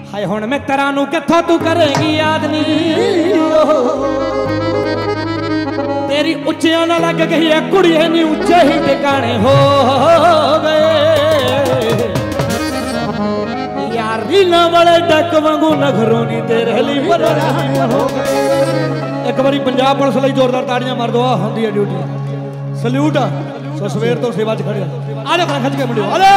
हाय हुण मित्रां नूं कित्थों तू करेगी याद नी तेरी उच्चियां ना लग गई है कुड़िए नी उच्चे ही ठिकाने हो गए यार रीना वाले डक वांगू नखरों नी तेरे लिए पराने हो गए। एक बारी पंजाब पुलिस लई जोरदार ताड़ियां मार दो होंदी है ड्यूटी सल्यूट आ सो सवेर तो सेवा च खड़े आ जा खच के मुंडियो आ जा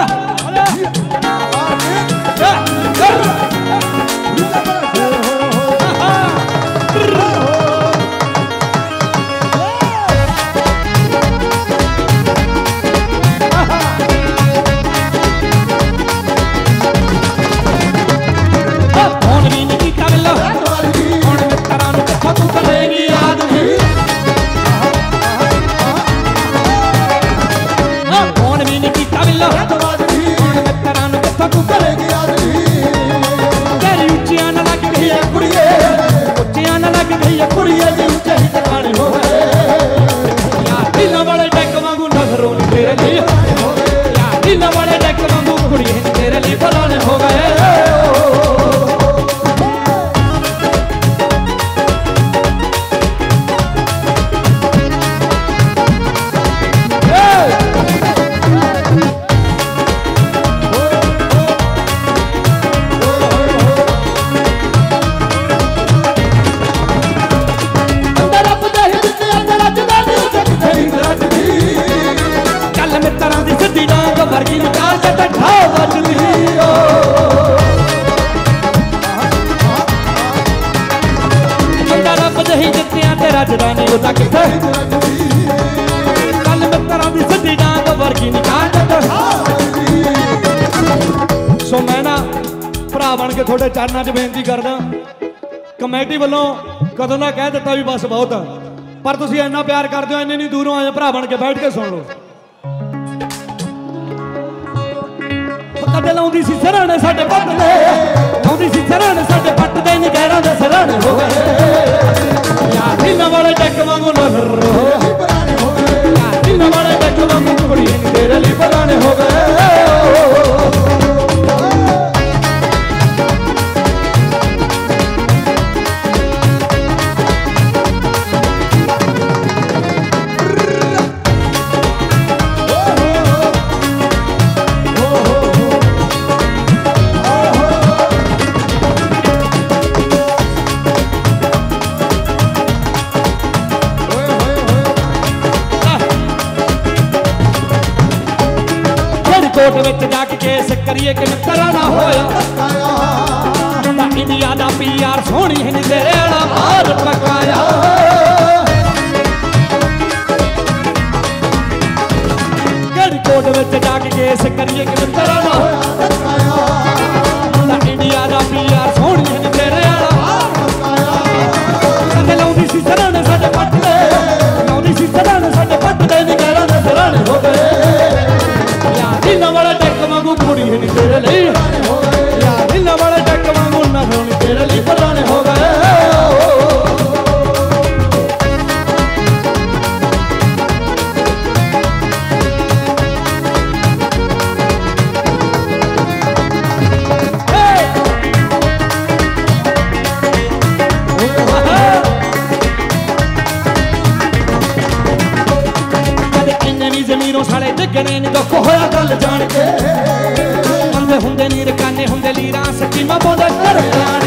सो मैं ना भरा बन के थोड़े चरणों च बेनती करदा कमेटी वालों कदों का कह दिता भी बस बहुत पर तुसीं इन्ना प्यार करदे हो इन्नी दूरों आए भरा बन के बैठ के सुन लो कदे लाउंदी सी सराणे साडे पट दे लाउंदी सी सराणे साडे पट दे नगैरां दे सराणे हो गए यार रीना वाले डक वांगू नखर हो गए यार रीना वाले डक वांगू कुड़ी तेरे लिए पराने हो गए। कोर्ट विच जाके केस करिए कि मित्रा ना होया इंडिया दा पीआर सोहनी हिंद तेरे वाला मार पकाया गढ़ कोर्ट विच जाके केस करिए कि मित्रा ना होया इंडिया दा पीआर सोहनी हिंद तेरे वाला मार पकाया लाउंदी सी सराणे साडे पट दे लाउंदी सी सराणे साडे पट दे निगरां दे सराणे हो गए रीना वाले डक वांगू कुड़ी नहीं तेरे लिए यार रीना वाले डक वांगू नखरों नी तेरे लिए पराने हो गए। जमीरों साले जगने ने दुख होया गल जान के अंधे हुंदे नीर काने हुंदे लीरां सकीमा बोंदे घर जान